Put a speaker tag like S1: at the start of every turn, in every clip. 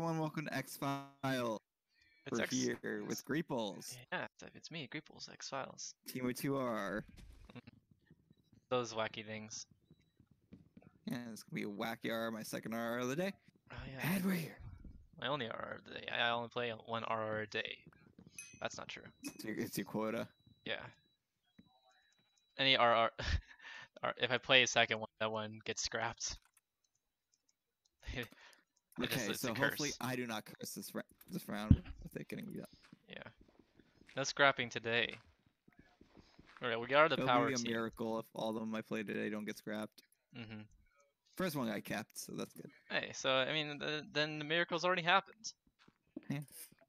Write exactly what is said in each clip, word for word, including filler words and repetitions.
S1: everyone, welcome to X-File.
S2: It's
S1: We're
S2: X
S1: here with Greeples.
S2: Yeah, it's, it's me, Greeples, X Files.
S1: Team of two R.
S2: Those wacky things.
S1: Yeah, it's gonna be a wacky R, my second R R of the day.
S2: Oh yeah.
S1: And we're here.
S2: My only R R a day. I only play one R R a day. That's not true.
S1: It's your, it's your quota.
S2: Yeah. Any R R, if I play a second one, that one gets scrapped. It
S1: Okay,
S2: just,
S1: so
S2: a
S1: hopefully
S2: curse.
S1: I do not curse this, ra this round with it getting beat up.
S2: Yeah. No scrapping today. Alright, we got the
S1: It'll
S2: power
S1: be a
S2: team.
S1: miracle if all of them I play today don't get scrapped.
S2: Mm-hmm.
S1: First one I kept, so that's good.
S2: Hey, so I mean, the, then the miracle's already happened.
S1: Yeah.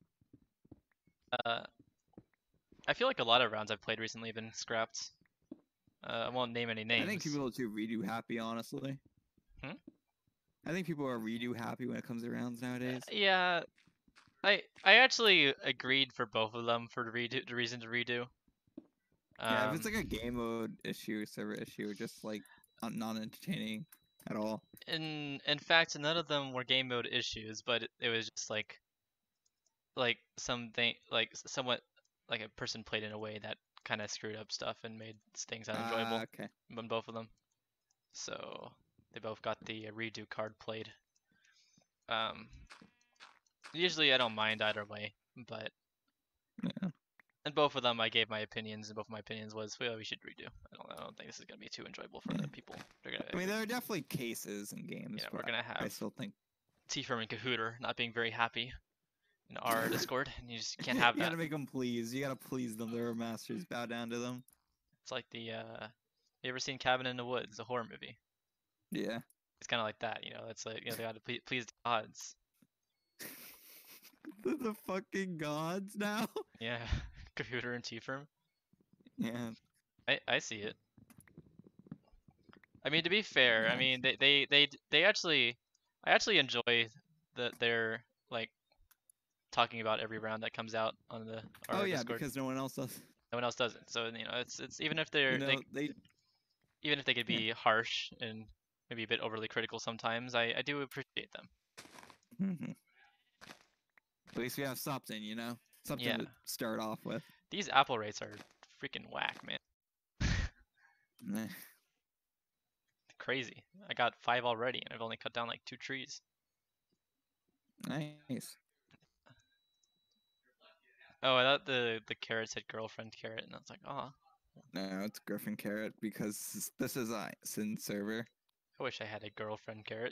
S2: Uh, I feel like a lot of rounds I've played recently have been scrapped. Uh, I won't name any names.
S1: I think people are too redo happy, honestly.
S2: Hmm?
S1: I think people are redo happy when it comes to rounds nowadays.
S2: Uh, yeah, I I actually agreed for both of them for the redo the reason to redo. Um,
S1: Yeah, if it's like a game mode issue, server issue, just like not entertaining at all.
S2: in in fact, none of them were game mode issues, but it, it was just like like something like somewhat like a person played in a way that kind of screwed up stuff and made things unenjoyable.
S1: Uh, okay.
S2: On both of them, so they both got the redo card played. Um, usually I don't mind either way, but
S1: Yeah.
S2: and both of them I gave my opinions, and both of my opinions was, well, we should redo. I don't, I don't think this is gonna be too enjoyable for
S1: Yeah.
S2: the people. They're gonna,
S1: I mean, there are definitely cases in games.
S2: yeah,
S1: but
S2: we're gonna have
S1: I still think
S2: T-Firm and Kahooter not being very happy in our Discord, and you just can't have
S1: you
S2: that.
S1: gotta make them please. You gotta please them. They're masters. Bow down to them.
S2: It's like the, uh, you ever seen Cabin in the Woods, the horror movie?
S1: Yeah.
S2: It's kind of like that, you know. It's like, you know, they gotta please, please the gods.
S1: They're the fucking gods now.
S2: Yeah, Kahooter and T-Firm.
S1: Yeah.
S2: I I see it. I mean, to be fair,
S1: Yeah.
S2: I mean, they they they they actually, I actually enjoy that they're like talking about every round that comes out on the our
S1: Oh yeah,
S2: Discord.
S1: because no one else does.
S2: No one else does it. So you know, it's it's even if they're
S1: You know,
S2: they,
S1: they
S2: even if they could
S1: yeah.
S2: be harsh and maybe a bit overly critical sometimes, I I do appreciate them.
S1: Mm-hmm. At least we have something, you know, something
S2: Yeah.
S1: to start off with.
S2: These apple rates are freaking whack, man.
S1: Nah.
S2: Crazy. I got five already, and I've only cut down like two trees.
S1: Nice.
S2: Oh, I thought the the carrot said girlfriend carrot, and I was like, oh,
S1: No, it's Griffin Carrot because this is a Sin server.
S2: I wish I had a girlfriend carrot.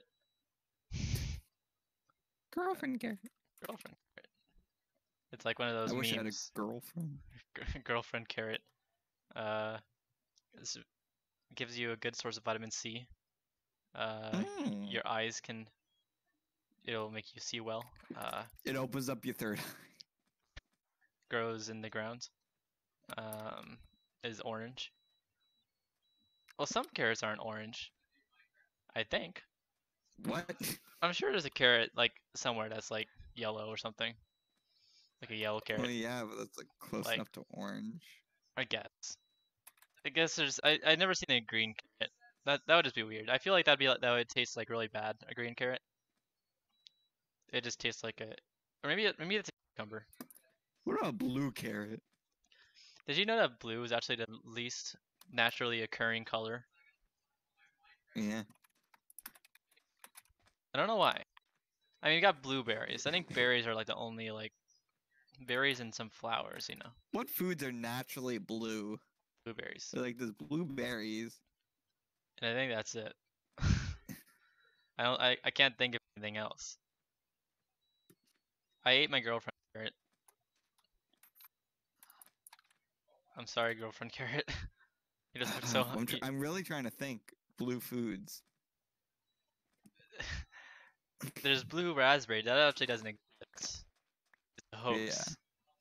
S1: Girlfriend Carrot.
S2: Girlfriend carrot. It's like one of those
S1: I wish
S2: memes.
S1: I had a girlfriend.
S2: Girlfriend carrot. Uh, this gives you a good source of vitamin C. Uh,
S1: Mm.
S2: your eyes can. It'll make you see well. Uh,
S1: It opens up your third eye.
S2: grows in the ground. Um, is orange. Well, some carrots aren't orange. I think.
S1: What?
S2: I'm sure there's a carrot like somewhere that's like yellow or something. Like a yellow carrot.
S1: Well, yeah, but that's like close
S2: Like-
S1: enough to orange.
S2: I guess. I guess there's. I I've never seen a green carrot. That that would just be weird. I feel like that'd be like that would taste like really bad. A green carrot. It just tastes like a, or maybe it, maybe it's a cucumber.
S1: What about a blue carrot?
S2: Did you know that blue is actually the least naturally occurring color?
S1: Yeah.
S2: I don't know why. I mean, you got blueberries. I think berries are like the only like berries and some flowers. You know,
S1: What foods are naturally blue?
S2: blueberries.
S1: They're like there's blueberries.
S2: And I think that's it. I don't. I, I can't think of anything else. I ate my girlfriend carrot. I'm sorry, girlfriend carrot. You just look so
S1: I'm,
S2: hungry.
S1: tr I'm really trying to think blue foods.
S2: There's blue raspberry. That actually doesn't exist. It's a hoax.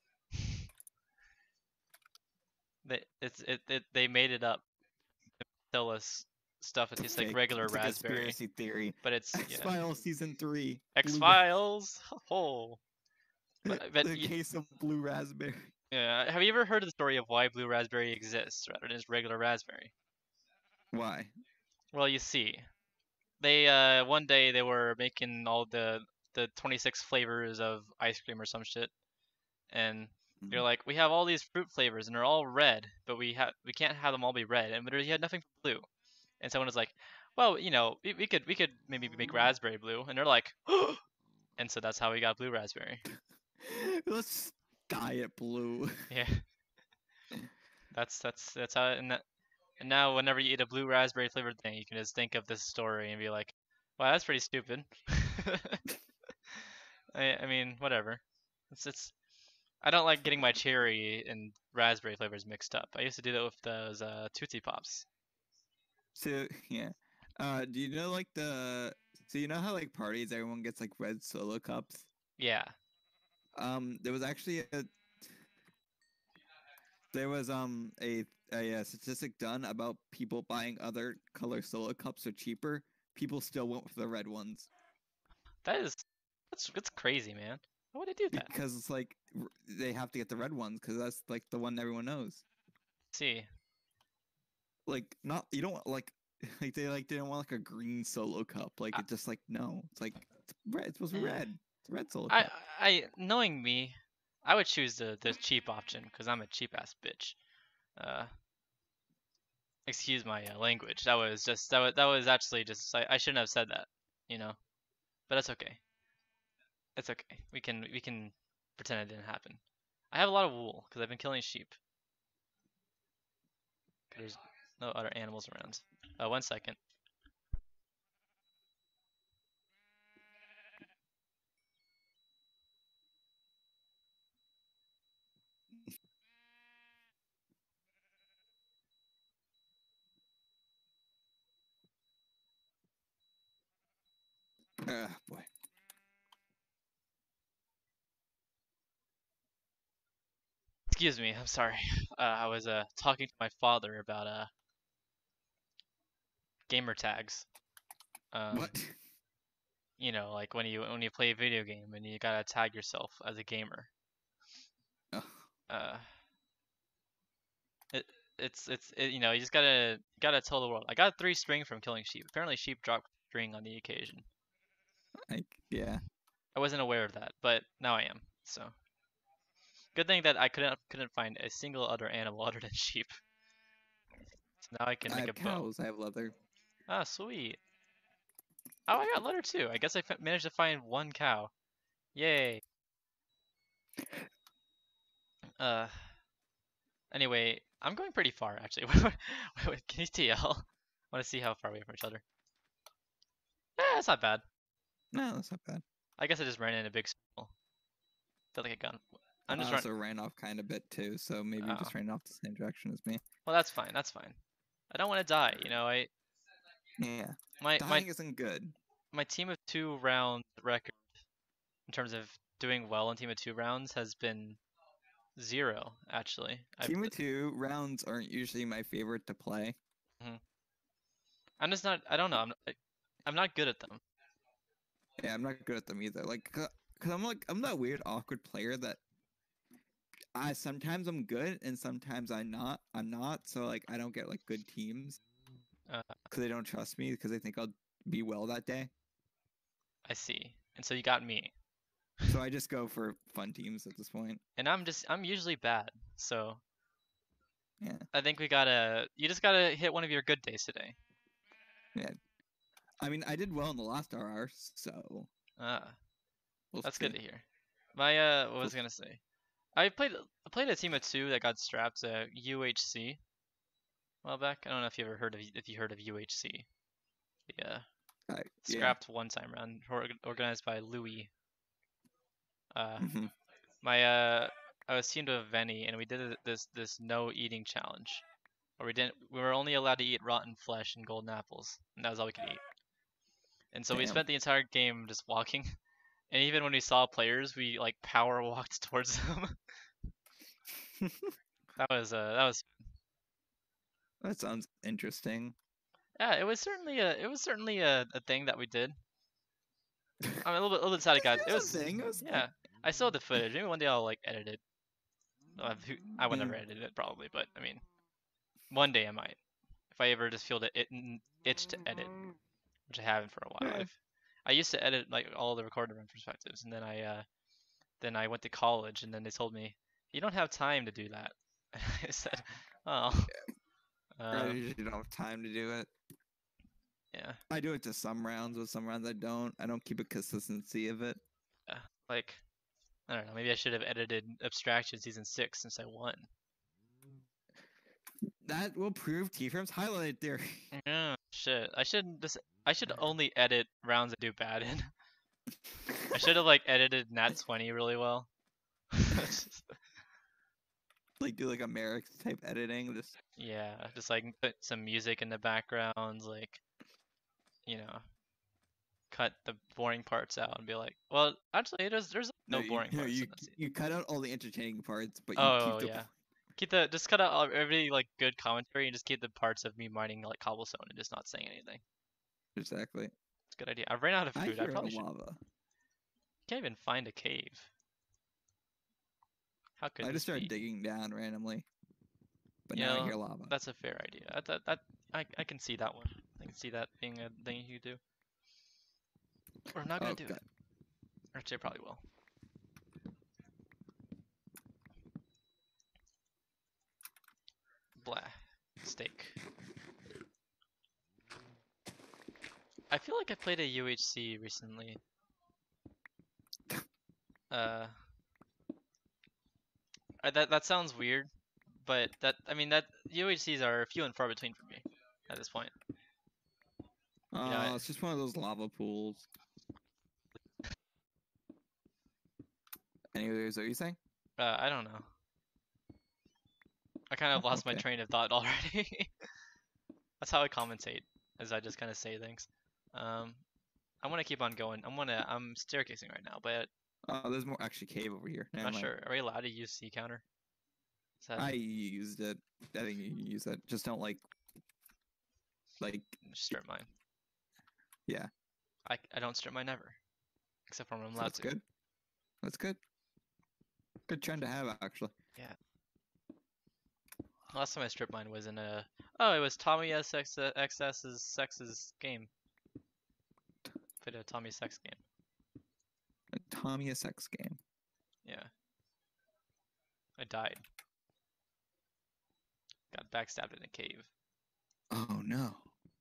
S2: They it's it, it they made it up. To tell us stuff that tastes like
S1: Fake.
S2: regular
S1: It's a
S2: raspberry.
S1: conspiracy theory.
S2: But it's
S1: X
S2: yeah.
S1: Files season three.
S2: X
S1: Blue-
S2: Files. Oh.
S1: The,
S2: But, but
S1: the
S2: y-
S1: case of blue raspberry.
S2: yeah. Have you ever heard of the story of why blue raspberry exists rather than just regular raspberry?
S1: Why?
S2: Well, you see, they uh one day they were making all the the twenty-six flavors of ice cream or some shit, and
S1: Mm.
S2: you're like, we have all these fruit flavors and they're all red, but we have we can't have them all be red, and literally you had nothing for blue. And someone was like, well, you know, we, we could we could maybe make raspberry blue, and they're like, and so that's how we got blue raspberry.
S1: Let's dye it blue.
S2: Yeah. That's that's that's how. And, that, and now whenever you eat a blue raspberry flavored thing, you can just think of this story and be like, wow, that's pretty stupid. I I mean, whatever. It's it's. I don't like getting my cherry and raspberry flavors mixed up. I used to do that with those uh, Tootsie Pops.
S1: So yeah, uh, do you know like the? So you know how like parties everyone gets like red Solo cups.
S2: Yeah.
S1: Um, there was actually a there was um a a, a statistic done about people buying other color Solo cups for cheaper. People still went for the red ones
S2: That is that's that's crazy, man. Why would I do that?
S1: because it's like r- they have to get the red ones because that's like the one everyone knows.
S2: See.
S1: Like not you don't want like like they like didn't want like a green Solo cup. Like
S2: I,
S1: it's just like no, it's like it's red. It's supposed to be red. It's a red Solo
S2: I
S1: cup.
S2: I knowing me, I would choose the the cheap option because I'm a cheap ass bitch. Uh, excuse my uh, language. That was just that was that was actually just I, I shouldn't have said that, you know. But that's okay. It's okay. We can we can pretend it didn't happen. I have a lot of wool because I've been killing sheep. 'Cause there's no other animals around. Uh, one second.
S1: Uh, boy.
S2: Excuse me. I'm sorry. Uh, I was uh talking to my father about uh gamer tags. Um,
S1: What?
S2: you know, like when you when you play a video game and you gotta tag yourself as a gamer.
S1: Oh,
S2: Uh, it it's it's it, you know you just gotta gotta tell the world. I got three string from killing sheep. Apparently, sheep drop string on the occasion.
S1: like yeah.
S2: I wasn't aware of that, but now I am. So good thing that I couldn't couldn't find a single other animal other than sheep. So now I can
S1: I
S2: make a
S1: have
S2: bow.
S1: cows. I have leather.
S2: Ah, sweet. Oh, I got leather too. I guess I f- managed to find one cow. Yay. Uh. Anyway, I'm going pretty far actually. Can you tell? I want to see how far away from each other. Yeah, it's not bad.
S1: No, that's not bad.
S2: I guess I just ran in a big circle. Felt like a gun. I'm
S1: I
S2: just running.
S1: also ran off kind of bit too, so maybe you
S2: Oh.
S1: just ran off the same direction as me.
S2: Well, that's fine. That's fine. I don't want to die. You know, I
S1: Yeah,
S2: my my
S1: dying isn't good.
S2: my team of two round record in terms of doing well in team of two rounds has been zero actually. I've
S1: Team of two rounds aren't usually my favorite to play.
S2: mhm. I'm just not. I don't know. I'm I- I'm not good at them.
S1: Yeah, I'm not good at them either. Like, cause I'm like I'm that weird awkward player that I sometimes I'm good and sometimes I'm not. I'm not. So like I don't get like good teams
S2: Uh,
S1: because they don't trust me because they think I'll be well that day.
S2: I see. And so you got me.
S1: So I just go for fun teams at this point.
S2: And I'm just I'm usually bad. So
S1: Yeah,
S2: I think we gotta. You just gotta hit one of your good days today.
S1: yeah. I mean, I did well in the last R R, so
S2: Ah,
S1: we'll
S2: that's
S1: see.
S2: good to hear. My uh, what was I gonna say? I played I played a team of two that got strapped to U H C a while back. I don't know if you ever heard of if you heard of U H C. Yeah,
S1: Uh, yeah.
S2: scrapped one time round or, organized by Louis. Uh,
S1: hmm
S2: my uh, I was teamed with Venny and we did this this no eating challenge, where we didn't we were only allowed to eat rotten flesh and golden apples, and that was all we could eat. And so we
S1: Damn.
S2: spent the entire game just walking, and even when we saw players, we like power walked towards them. That was uh that was
S1: That sounds interesting.
S2: yeah, it was certainly a it was certainly a, a thing that we did. I'm a little bit a little bit sad, guys. It
S1: It was
S2: was
S1: a thing. It was
S2: yeah. I still have the footage. Maybe one day I'll like edit it. Uh, who- I would
S1: Yeah.
S2: never edit it probably, but I mean, one day I might. If I ever just feel the it, itch to edit, which I haven't for a while.
S1: Yeah.
S2: I've I used to edit like all the recorded run perspectives, and then I uh, then I went to college, and then they told me you don't have time to do that. I said, oh,
S1: I
S2: uh,
S1: usually don't have time to do it.
S2: yeah,
S1: I do it to some rounds, but some rounds I don't. I don't keep a consistency of it.
S2: yeah. Like I don't know. Maybe I should have edited Abstraction season six since I won.
S1: That will prove T-Firm's highlight theory.
S2: Yeah, shit. I should just. I should only edit rounds I do bad in. I should have like edited Nat twenty really well.
S1: Like do like a Merrick type editing. Just
S2: Yeah, just like put some music in the backgrounds, like you know, cut the boring parts out and be like, well, actually, there's there's
S1: no,
S2: no
S1: you,
S2: boring
S1: no,
S2: parts
S1: you
S2: in this scene.
S1: you cut out all the entertaining parts, but you
S2: Oh
S1: keep the
S2: yeah, keep the just cut out all, every like good commentary and just keep the parts of me mining like cobblestone and just not saying anything.
S1: exactly.
S2: It's a good idea. I ran out of
S1: I
S2: food. I
S1: hear
S2: probably should.
S1: lava.
S2: Can't even find a cave. How could
S1: I
S2: this
S1: just started
S2: be?
S1: digging down randomly, but
S2: You
S1: now I
S2: know,
S1: hear lava.
S2: that's a fair idea. That, that, that I, I can see that one. I can see that being a thing you do. Or I'm not gonna
S1: Oh
S2: do
S1: god.
S2: it. Actually, I probably will. Blah. Steak. I feel like I played a U H C recently. Uh, uh, that that sounds weird, but that I mean that U H Cs are few and far between for me at this point.
S1: Oh,
S2: You know, I,
S1: it's just one of those lava pools. Anyways, what are you saying?
S2: uh, I don't know. I kind of
S1: Oh,
S2: lost my
S1: okay.
S2: train of thought already. That's how I commentate, as I just kind of say things. Um, I want to keep on going. I'm gonna I'm staircasing right now, but
S1: Oh, there's more actually cave over here.
S2: I'm
S1: Never
S2: not
S1: mind.
S2: sure. Are we allowed to use C counter? Is that
S1: I used it. I think you can use it. Just don't like, like.
S2: strip mine?
S1: Yeah.
S2: I I don't strip mine ever, except when I'm
S1: So
S2: allowed
S1: that's
S2: to.
S1: good. That's good. Good trend to have, actually.
S2: Yeah. Last time I stripped mine was in a oh it was Tommy S X X's Sex's game. Played a Tommy Sex game.
S1: A Tommy a sex game.
S2: Yeah. I died. Got backstabbed in a cave.
S1: Oh no.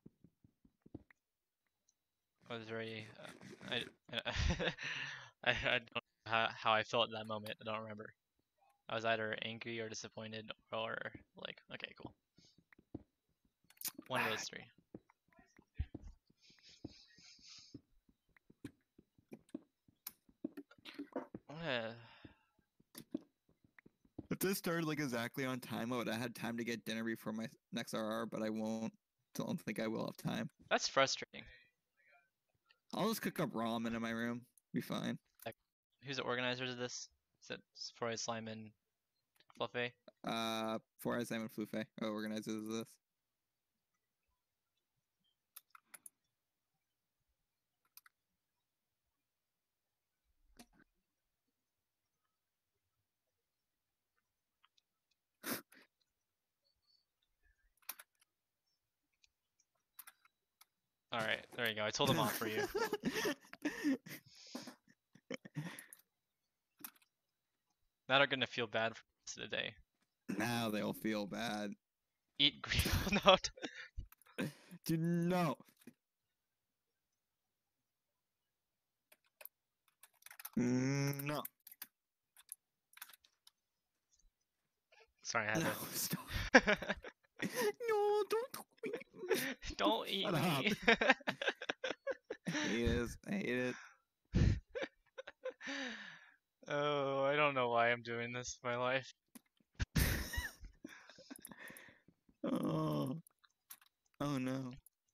S2: I was very uh, I, I I don't know how, how I felt at that moment. I don't remember. I was either angry or disappointed or like okay cool. One of those three. Uh,
S1: If this started like exactly on time, I would have had time to get dinner before my next R R, but I won't. Don't think I will have time.
S2: that's frustrating.
S1: I'll just cook up ramen in my room. Be fine.
S2: Like, who's the organizers of this? Is it Freud, Slime, and Fluffy?
S1: Uh, Four Eyes Simon Flufe oh, organizes this.
S2: All right, there you go. I told them off for you. Now they're gonna feel bad for the rest of the day.
S1: Now they'll feel bad.
S2: Eat green. No.
S1: Do no. Mm, no.
S2: Sorry, I had
S1: No,
S2: to.
S1: stop. No, don't.
S2: Don't eat
S1: Shut
S2: me.
S1: I hate it. I hate it.
S2: Oh, I don't know why I'm doing this in my life.
S1: Oh. Oh no.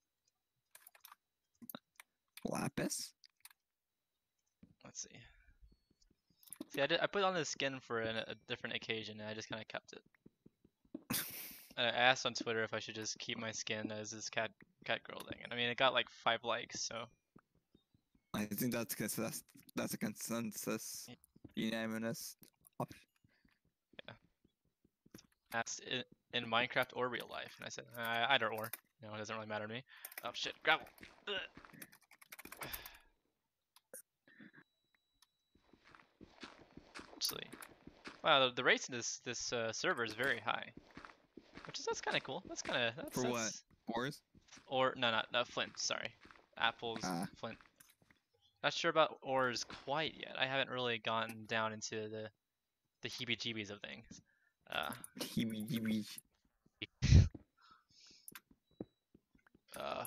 S1: Lapis?
S2: Let's see. See, I did. I put on this skin for an, a different occasion, and I just kind of kept it. I asked on Twitter if I should just keep my skin as this cat cat girl thing, and I mean it got like five likes, so.
S1: I think that's consensus. That's a consensus. Unanimous. option.
S2: Yeah. Asked in, in Minecraft or real life, and I said uh, either or. No, it doesn't really matter to me. Oh shit, gravel. Ugh. actually. Wow, the, the rates in this this uh, server is very high, which is that's kind of cool. That's kind of that's
S1: For what?
S2: that's
S1: Ores?
S2: or no, not not Flint. Sorry, Apple's
S1: Ah.
S2: Flint. Not sure about ores quite yet. I haven't really gotten down into the the heebie-jeebies of things. Uh,
S1: Heebie-jeebies.
S2: uh,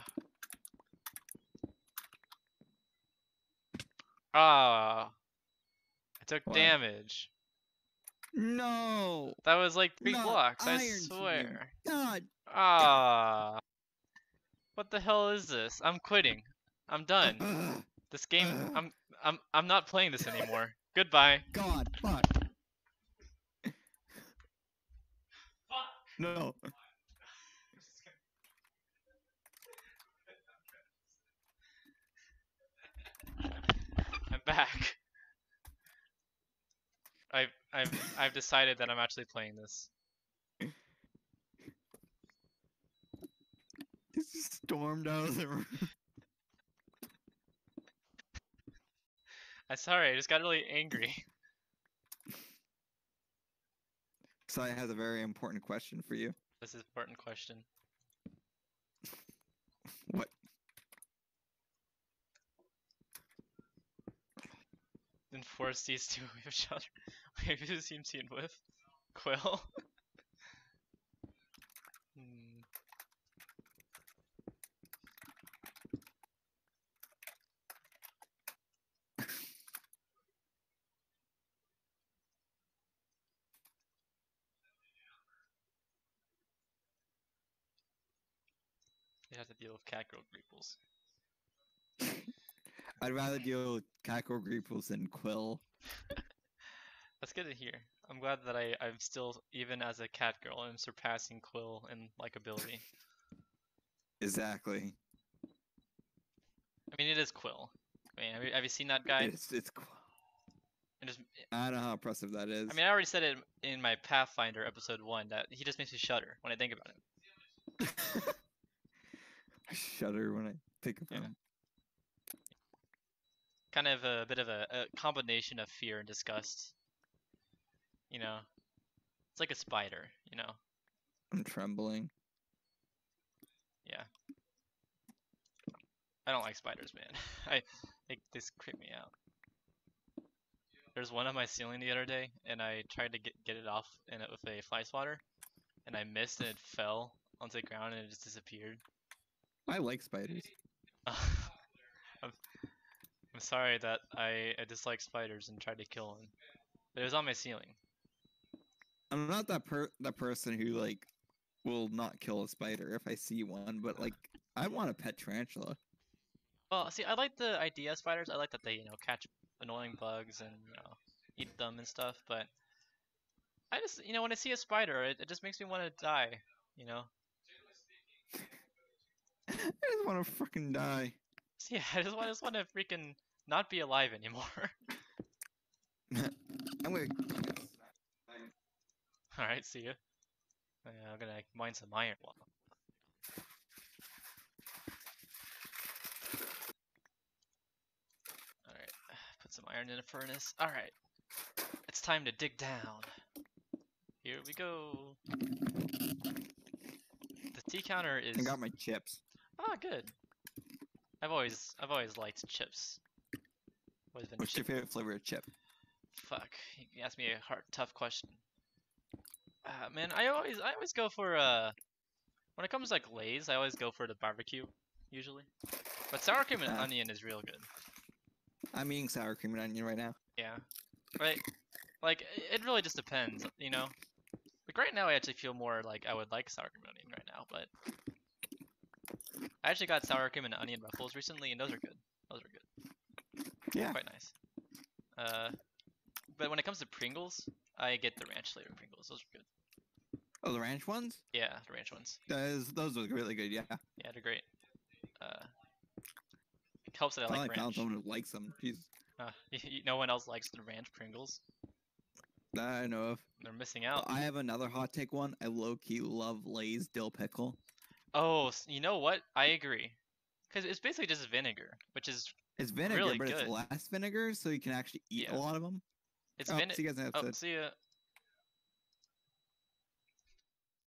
S2: ah, I took
S1: What?
S2: damage.
S1: No!
S2: That was like three
S1: Not
S2: blocks, I
S1: Iron Team.
S2: swear.
S1: God.
S2: Ah, what the hell is this? I'm quitting. I'm done.
S1: Ugh.
S2: This game,
S1: Ugh.
S2: I'm I'm I'm not playing this anymore. Goodbye.
S1: God, fuck. No.
S2: I'm back. I've I've I've decided that I'm actually playing this.
S1: He just stormed out of the room.
S2: I'm sorry, I just got really angry.
S1: So I have a very important question for you.
S2: This is an important question.
S1: What?
S2: Enforce these two with each other. Maybe this seems seen with Quill. hmm. They have to deal with cat girl creeples.
S1: I'd rather deal with Cackle Greeples than Quill.
S2: That's good to hear. I'm glad that I, I'm still, even as a cat girl, I'm surpassing Quill in likability.
S1: Exactly.
S2: I mean, it is Quill. I mean, have you, have you seen that guy?
S1: It's, it's Quill.
S2: It just,
S1: I don't know how impressive that is.
S2: I mean, I already said it in my Pathfinder episode one that he just makes me shudder when I think about him.
S1: I shudder when I think of
S2: Yeah.
S1: him.
S2: Kind of a bit of a, a combination of fear and disgust. You know, it's like a spider. You know.
S1: I'm trembling.
S2: Yeah. I don't like spiders, man. I they this creep me out. There's one on my ceiling the other day, and I tried to get get it off in it with a fly swatter, and I missed, and it fell onto the ground, and it just disappeared.
S1: I like spiders.
S2: I'm, I'm sorry that I, I dislike spiders and tried to kill one, but it was on my ceiling.
S1: I'm not that per that person who like will not kill a spider if I see one, but like I want a pet tarantula.
S2: Well, see, I like the idea of spiders. I like that they, you know, catch annoying bugs and, you know, eat them and stuff, but I just, you know, when I see a spider, it, it just makes me want to die, you know?
S1: I just want to fucking die.
S2: So, yeah, I just want, I just want to freaking not be alive anymore.
S1: I'm gonna.
S2: Alright, see ya. Uh, I'm gonna mine some iron. Alright, put some iron in a furnace. Alright, it's time to dig down. Here we go. The tea counter is.
S1: I got my chips.
S2: Ah, good. I've always, I've always liked chips. Always been
S1: What's
S2: chip.
S1: your favorite flavor of chip?
S2: Fuck, you asked me a hard, tough question. Uh, man, I always, I always go for uh, when it comes to like Lay's, I always go for the barbecue, usually. But sour cream and
S1: Ah.
S2: onion is real good.
S1: I'm eating sour cream and onion right now.
S2: Yeah, right. Like it really just depends, you know. Like right now, I actually feel more like I would like sour cream and onion right now, but I actually got sour cream and onion ruffles recently, and those are good. Those are good.
S1: Yeah.
S2: Quite nice. Uh, but when it comes to Pringles, I get the ranch flavored Pringles. Those are good.
S1: Oh, the ranch ones?
S2: Yeah, the ranch ones.
S1: Those those look really good. Yeah.
S2: Yeah, they're great. Uh, it helps that I
S1: Finally
S2: like
S1: found
S2: ranch.
S1: someone who likes them. Jeez.
S2: Uh, no one else likes the ranch Pringles.
S1: That I know of.
S2: They're missing out.
S1: I have another hot take one. I low key love Lay's dill pickle.
S2: Oh, you know what? I agree. Because it's basically just vinegar, which is
S1: It's vinegar,
S2: really
S1: but
S2: good.
S1: it's less vinegar, so you can actually eat
S2: Yeah.
S1: a lot of them.
S2: It's
S1: Oh,
S2: been.
S1: see you guys in the
S2: Oh,
S1: episode.
S2: see ya.